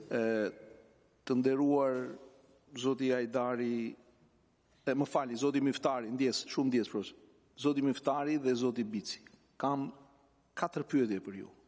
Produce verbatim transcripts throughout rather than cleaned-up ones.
Të nderuar zoti Hajdari, e më fali, zoti Miftari, ndjes, shumë ndjes, profesor. Zoti Miftari dhe zoti Bici. Kam katër pyetje për ju.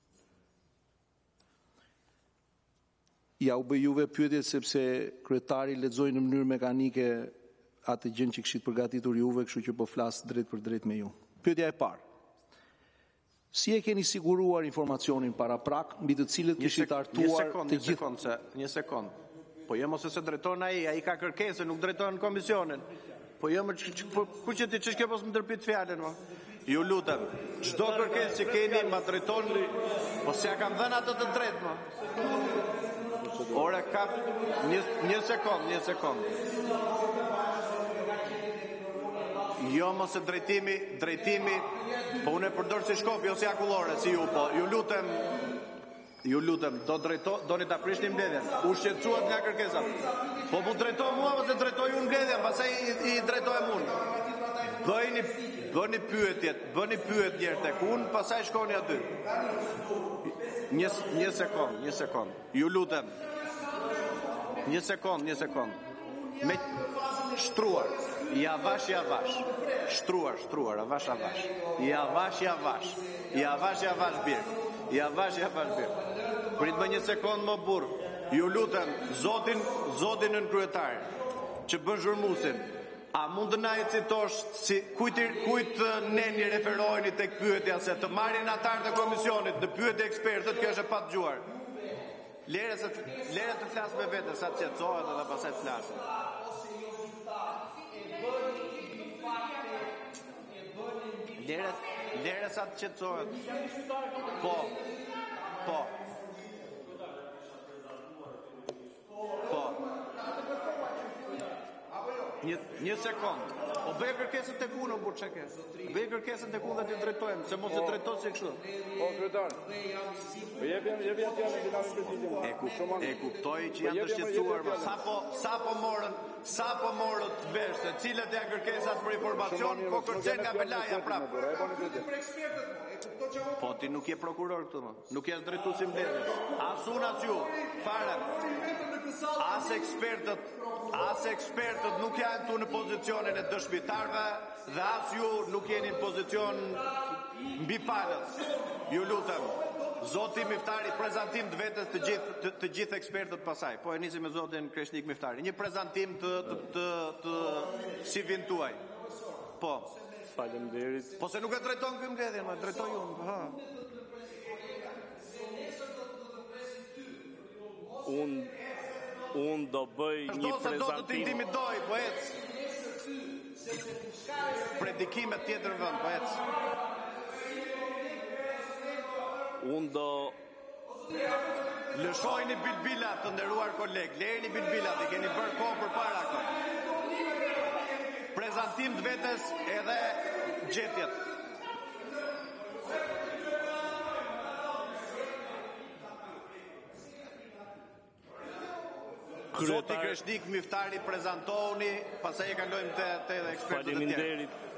Ja u bë juve pyetje sepse kryetari lexoi në mënyrë mekanike atë gjën që kishit përgatitur juve, kështu që po flas drejt për drejt me ju. Pyetja e parë. Si e keni siguruar informacionin para prak, mbi të cilët kishit hartuar të gjithë? Një sekond, se, një sekond. Po jo mos se drejton ai, ai ka kërkesë, nuk drejton komisionin. Po jo më ku që ti ç'ke mos më ndërpit fjalën, mo. Ju lutem, çdo kërkesë që keni ma drejtoni, po se ja kam dhënë atë të drejtë, mo. Ora kap një një sekond, një sekond. Jo mos e drejtimi, drejtimi, po unë e përdor si shkopi ose akullore si ju, po ju lutem, ju lutem, do drejto, doni ta prishni mbledhjen. U shqetësuat nga kërkesa. Po mu drejto mua ose drejtoj unë mbledhjen, pastaj i, i drejtohem unë. Bëjni bëni pyetjet, bëni pyetje tek unë, pastaj shkoni aty. Një një sekond, një sekond. Ju lutem. Një sekond, një sekond. Me shtruar, ja vash, ja vash. Shtruar, shtruar, avash, avash. Ja vash, ja vash. Ja vash, ja vash birk. Ja vash, ja vash birk. Prit më një sekond më burr. Ju lutem, Zotin, Zotin në kryetar, që bën zhurmusin. A mund të na e citosh si kujt kujt neni referoheni tek pyetja se të marrin anëtarët e komisionit, të pyetje ekspertët, kjo është e padgjuar. Lere se lere të flas me vete sa të qetësohet edhe pastaj të flasë. Lere lere sa të qetësohet. Po. Po. Po. Një një sekond. O bëj kërkesën tek unë, burr çka ke? Bëj kërkesën tek unë dhe ti drejtojmë, se mos e drejtos si kështu. Po kryetar. Po jep jam jep jam fjalën finale presidentit. E kuptoj, e kuptoj që janë të shqetësuar, sapo sapo morën, sapo morën vesh se cilat janë kërkesat për informacion, po kërcen nga Belaja prapë. Po ti nuk je prokuror këtu më. Nuk je drejtuesi mbledhjes. As unë as ju. Fare. As ekspertët, as ekspertët nuk janë tu në pozicionin e dëshmitarëve dhe as ju nuk jeni në pozicion mbi palët. Ju lutem. Zoti Miftari, prezantim të vetes të gjithë të, të gjithë ekspertët pasaj. Po e nisi me zotin Kreshnik Miftari. Një prezantim të të të, të si vin tuaj. Po. Faleminderit. Po se nuk e drejton këtë mbledhje, më drejtoj unë. Ha. Un un do bëj një prezantim. Do të intimidoj, po ec. Predikime tjetër vend, po ec. Un do lëshojni bilbilat të nderuar koleg, lejeni bilbilat, i keni bërë kohë përpara këto. Prezantim të vetes edhe gjetjet. Zoti Kreshnik Miftari prezantohuni, pastaj e kalojmë te te ekspertët e tjerë. Faleminderit.